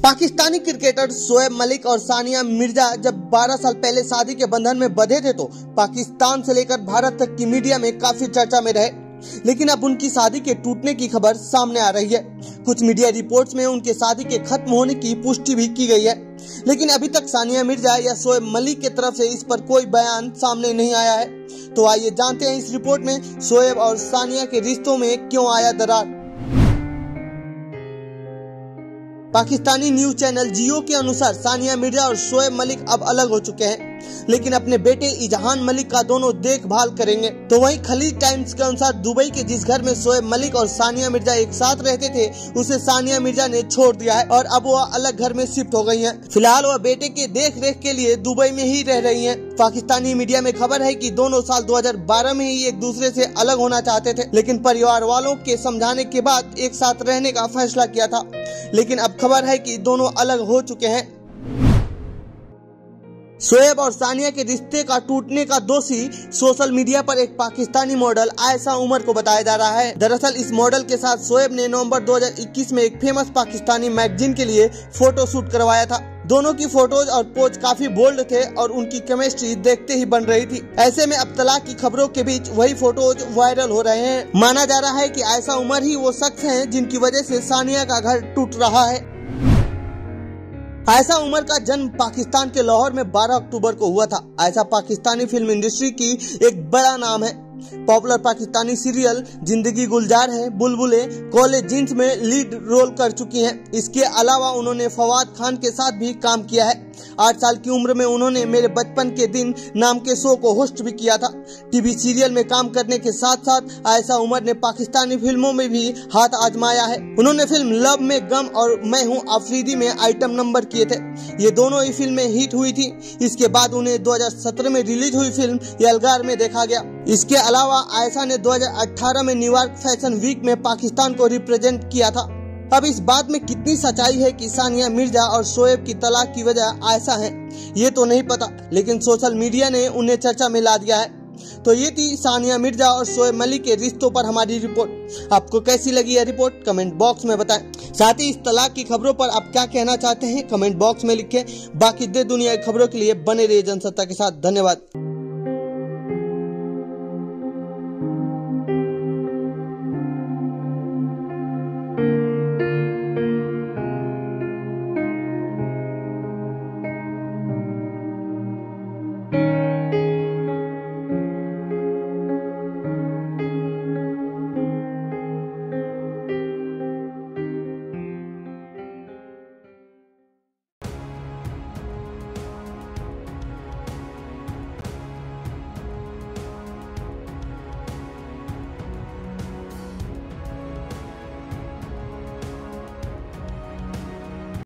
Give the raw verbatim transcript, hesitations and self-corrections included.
Pakistani cricketer Shoaib Malik और सानिया मिर्जा जब बारह साल पहले शादी के बंधन में बंधे थे तो पाकिस्तान से लेकर भारत तक की मीडिया में काफी चर्चा में रहे। लेकिन अब उनकी शादी के टूटने की खबर सामने आ रही है। कुछ मीडिया रिपोर्ट्स में उनके शादी के खत्म होने की पुष्टि भी की गई है, लेकिन अभी तक सानिया मिर्जा या शोएब मलिक की तरफ से इस पर कोई बयान सामने नहीं आया है। तो आइए जानते हैं इस रिपोर्ट में शोएब और सानिया के रिश्तों में क्यों आया दरार। पाकिस्तानी न्यूज चैनल जियो के अनुसार सानिया मिर्जा और शोएब मलिक अब अलग हो चुके हैं, लेकिन अपने बेटे इजहान मलिक का दोनों देखभाल करेंगे। तो वहीं खलीज टाइम्स के अनुसार दुबई के जिस घर में शोएब मलिक और सानिया मिर्जा एक साथ रहते थे उसे सानिया मिर्जा ने छोड़ दिया है और अब वह अलग घर में शिफ्ट हो गई हैं। फिलहाल वह बेटे के देख रेख के लिए दुबई में ही रह रही हैं। पाकिस्तानी मीडिया में खबर है कि दोनों साल दो हजार बारह में ही एक दूसरे से अलग होना चाहते थे, लेकिन परिवार वालों के समझाने के बाद एक साथ रहने का फैसला किया था। लेकिन अब खबर है कि दोनों अलग हो चुके हैं। शोएब और सानिया के रिश्ते का टूटने का दोषी सोशल मीडिया पर एक पाकिस्तानी मॉडल आयशा उमर को बताया जा रहा है। दरअसल इस मॉडल के साथ शोएब ने नवंबर दो हजार इक्कीस में एक फेमस पाकिस्तानी मैगजीन के लिए फोटो शूट करवाया था। दोनों की फोटोज और पोज काफी बोल्ड थे और उनकी केमिस्ट्री देखते ही बन रही थी। ऐसे में अब तलाक की खबरों के बीच वही फोटोज वायरल हो रहे हैं। माना जा रहा है कि आयशा उमर ही वो शख्स हैं जिनकी वजह से सानिया का घर टूट रहा है। आयशा उमर का जन्म पाकिस्तान के लाहौर में बारह अक्टूबर को हुआ था। आयशा पाकिस्तानी फिल्म इंडस्ट्री की एक बड़ा नाम है। पॉपुलर पाकिस्तानी सीरियल जिंदगी गुलजार है, बुलबुले, कॉलेज जींस में लीड रोल कर चुकी हैं। इसके अलावा उन्होंने फवाद खान के साथ भी काम किया है। आठ साल की उम्र में उन्होंने मेरे बचपन के दिन नाम के शो को होस्ट भी किया था। टीवी सीरियल में काम करने के साथ साथ आयशा उमर ने पाकिस्तानी फिल्मों में भी हाथ आजमाया है। उन्होंने फिल्म लव में गम और मैं हूँ आफरीदी में आइटम नंबर किए थे। ये दोनों ही फिल्में हिट हुई थी। इसके बाद उन्हें दो हजार सत्रह में रिलीज हुई फिल्म यलगार में देखा गया। इसके अलावा आयशा ने दो हजार अठारह में न्यूयॉर्क फैशन वीक में पाकिस्तान को रिप्रेजेंट किया था। अब इस बात में कितनी सच्चाई है कि सानिया मिर्जा और शोएब की तलाक की वजह आयशा है, ये तो नहीं पता, लेकिन सोशल मीडिया ने उन्हें चर्चा में ला दिया है। तो ये थी सानिया मिर्जा और शोएब मलिक के रिश्तों पर हमारी रिपोर्ट। आपको कैसी लगी यह रिपोर्ट कमेंट बॉक्स में बताएं। साथ ही इस तलाक की खबरों पर आप क्या कहना चाहते हैं कमेंट बॉक्स में लिखें। बाकी देश दुनिया की खबरों के लिए बने रहिए जनसत्ता के साथ। धन्यवाद।